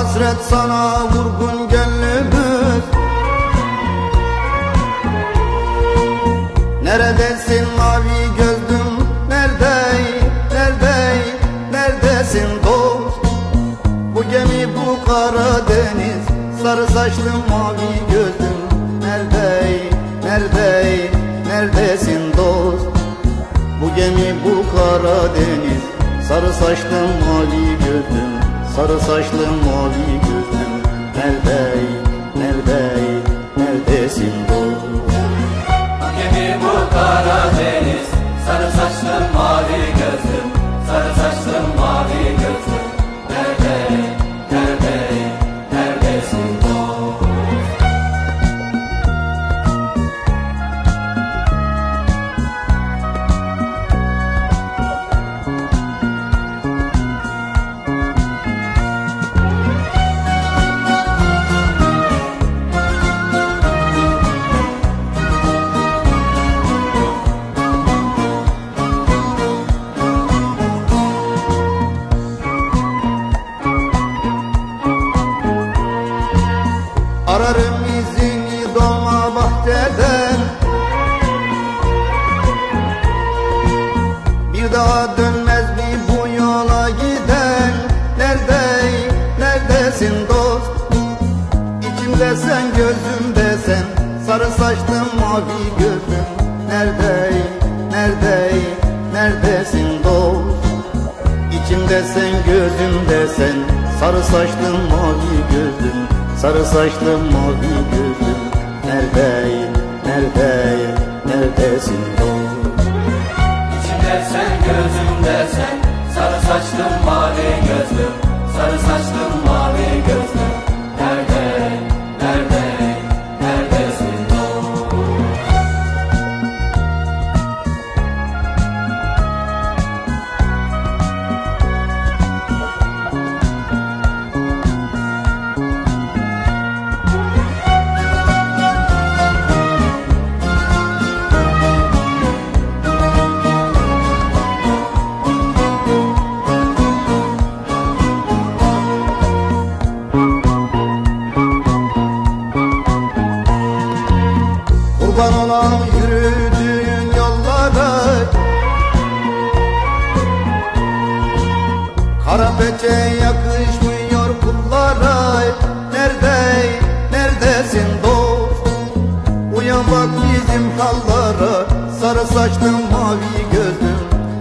hasret sana vurgun gönlümüz. Neredesin mavi gözlüm, neredesin dost? Bu gemi bu Karadeniz, sarı saçlım mavi gözlüm, neredesin dost? Bu gemi bu Karadeniz, sarı saçlım mavi gözlüm, sarı saçlım mavi gözlüm, neredesin dost? Bu gemi bu Karadeniz, sarı saçlım mavi gözlüm, sarı saçlım mavi gözlüm, neredesin dost? Ararım izini dolma bahçeden, bir daha dönmez mi bu yola giden? Neredesin dost? İçimde sen, gözümde sen, sarı saçlım mavi gözlüm, neredesin dost? İçimde sen, gözümde sen, sarı saçlım mavi gözlüm, sarı saçlım mavi gözlüm, neredesin dost? İçimde sen, gözümde sen, sarı saçlım mavi gözlüm, sarı saçlım mavi gözlüm, neredesin dost? Kurban olan yürüdüğün yollara, kara peçe yakışmıyor kullara. Neredesin dost? Uyan bak bizim hallara, sarı saçlım mavi gözlüm,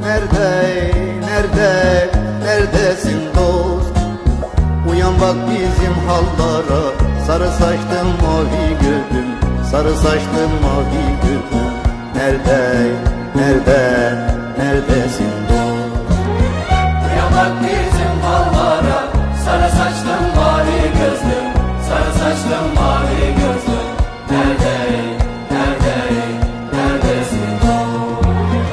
neredesin dost? Uyan bak bizim hallara, sarı saçlım mavi gözlüm, sarı saçlım mavi gözlüm, neredesin dost? Uyan bak bizim hallara, sarı saçlım mavi gözlüm, sarı saçlım mavi gözlüm, neredesin dost?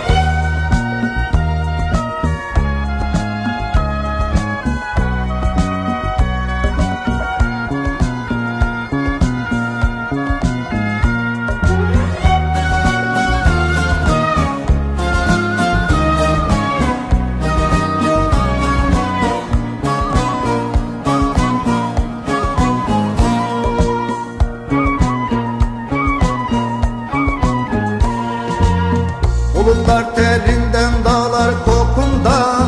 Bulutlar terinden, dağlar kokundan,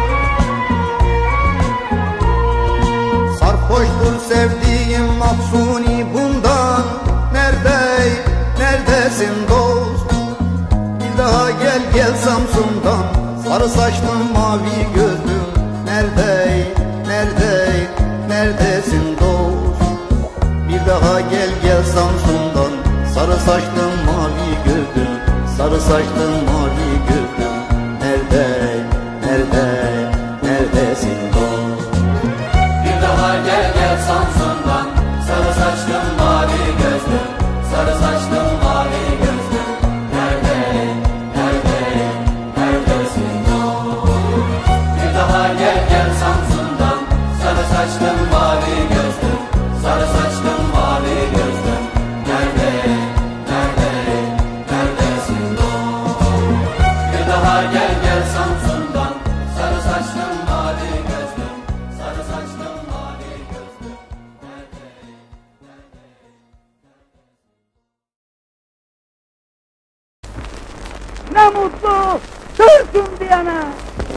sarhoştur sevdiğim mahzuni bundan. Neredesin dost? Bir daha gel Samsun'dan, sarı saçlım mavi gözlüm, neredesin dost? Bir daha gel Samsun'dan, sarı saçlım mavi gözlüm, sarı saçlım mavi gözlüm, neredesin dost? Bir daha gel Samsun'dan, sarı saçlım mavi gözlüm, sarı saçlım mavi gözlüm, neredesin dost? Bir daha gel Samsun'dan, sarı saçlım mavi gözlüm, sarı saçlım mavi gözlüm, neredesin dost? olsun diyene